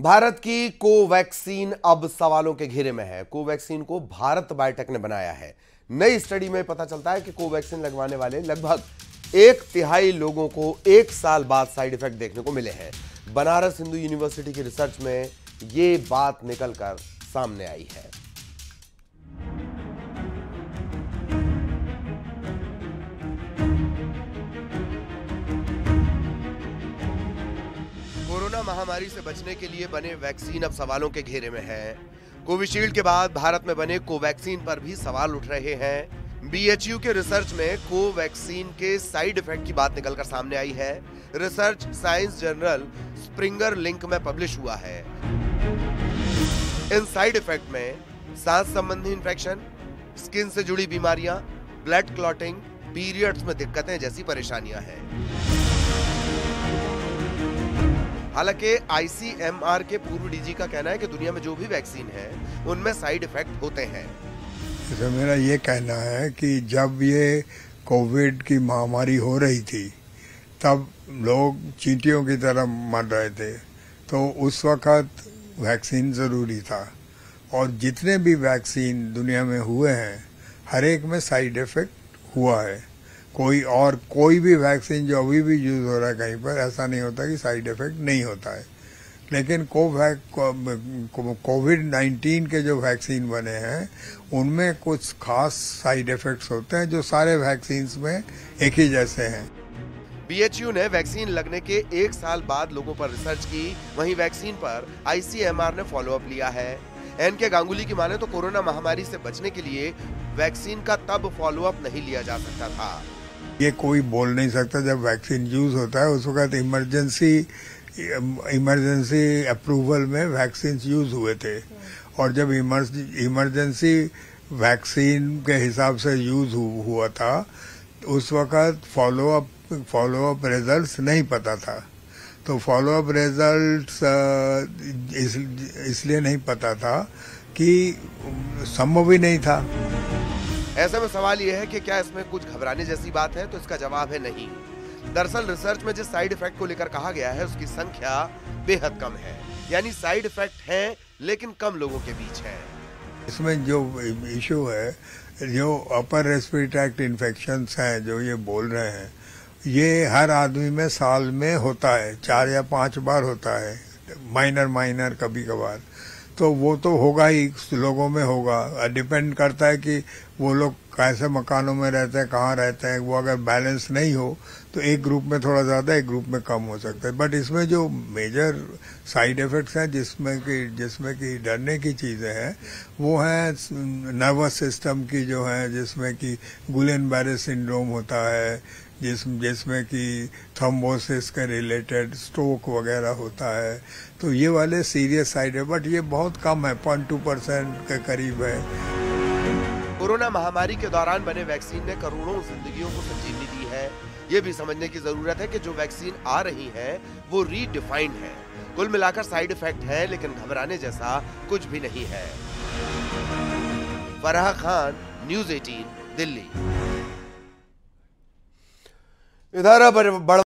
भारत की कोवैक्सीन अब सवालों के घेरे में है। कोवैक्सीन को भारत बायोटेक ने बनाया है। नई स्टडी में पता चलता है कि कोवैक्सीन लगवाने वाले लगभग 1/3 लोगों को 1 साल बाद साइड इफेक्ट देखने को मिले हैं। बनारस हिंदू यूनिवर्सिटी की रिसर्च में यह बात निकलकर सामने आई है। कोरोना महामारी से बचने के लिए बने वैक्सीन अब सवालों के घेरे में है। कोविशील्ड के बाद भारत में बने कोवैक्सीन पर भी सवाल उठ रहे हैं। बीएचयू के रिसर्च में कोवैक्सीन के साइड इफेक्ट की बात निकलकर सामने आई है। Research science journal Springer link में पब्लिश हुआ है। इन साइड इफेक्ट में सांस संबंधी इंफेक्शन, स्किन से जुड़ी बीमारियां, ब्लड क्लॉटिंग, पीरियड्स में दिक्कतें जैसी परेशानियां हैं। हालांकि आईसीएमआर के पूर्व डीजी का कहना है कि दुनिया में जो भी वैक्सीन है उनमें साइड इफेक्ट होते हैं। तो मेरा ये कहना है कि जब ये कोविड की महामारी हो रही थी तब लोग चींटियों की तरह मर रहे थे, तो उस वक्त वैक्सीन ज़रूरी था। और जितने भी वैक्सीन दुनिया में हुए हैं हर एक में साइड इफेक्ट हुआ है। कोई भी वैक्सीन जो अभी भी यूज हो रहा है कहीं पर, ऐसा नहीं होता कि साइड इफेक्ट नहीं होता है। लेकिन कोविड-19 के जो वैक्सीन बने हैं उनमें कुछ खास साइड इफेक्ट्स होते हैं जो सारे वैक्सीन में एक ही जैसे हैं। बीएचयू ने वैक्सीन लगने के 1 साल बाद लोगों पर रिसर्च की, वहीं वैक्सीन पर आईसीएमआर ने फॉलोअप लिया है। एनके गांगुली की माने तो कोरोना महामारी से बचने के लिए वैक्सीन का तब फॉलोअप नहीं लिया जा सकता था। ये कोई बोल नहीं सकता। जब वैक्सीन यूज होता है उस वक्त इमरजेंसी अप्रूवल में वैक्सीन यूज हुए थे, और जब इमरजेंसी वैक्सीन के हिसाब से यूज हुआ था उस वक्त फॉलोअप रिजल्ट्स नहीं पता था। तो फॉलोअप रिजल्ट्स इसलिए नहीं पता था कि संभव ही नहीं था। ऐसे में सवाल यह है कि क्या इसमें कुछ घबराने जैसी बात है, तो इसका जवाब है नहीं। दरअसल रिसर्च में जिस साइड इफेक्ट को लेकर कहा गया है उसकी संख्या बेहद कम है, यानी साइड इफेक्ट हैं लेकिन कम लोगों के बीच है। इसमें जो इशू है, जो अपर रेस्पिरेटरी ट्रैक्ट इन्फेक्शंस हैं जो ये बोल रहे हैं, ये हर आदमी में साल में होता है, 4 या 5 बार होता है, माइनर कभी कभार। तो वो तो होगा ही, लोगों में होगा। डिपेंड करता है कि वो लोग कैसे मकानों में रहते हैं, कहाँ रहते हैं। वो अगर बैलेंस नहीं हो तो एक ग्रुप में थोड़ा ज्यादा, एक ग्रुप में कम हो सकता है। बट इसमें जो मेजर साइड इफेक्ट्स हैं जिसमें कि डरने की चीजें हैं वो हैं नर्वस सिस्टम की, जो है जिसमें कि गुलेन-बैरे सिंड्रोम होता है, जिसमें कि थ्रोम्बोसिस के रिलेटेड स्ट्रोक वगैरह होता है। तो ये वाले सीरियस साइड है, बट ये बहुत कम है, 0.2% के करीब है। कोरोना महामारी के दौरान बने वैक्सीन ने करोड़ों जिंदगियों को संजीवनी दी है। ये भी समझने की जरूरत है कि जो वैक्सीन आ रही है वो रीडिफाइंड है। कुल मिलाकर साइड इफेक्ट है लेकिन घबराने जैसा कुछ भी नहीं है। फराह खान, न्यूज़ 18, दिल्ली। इधर बड़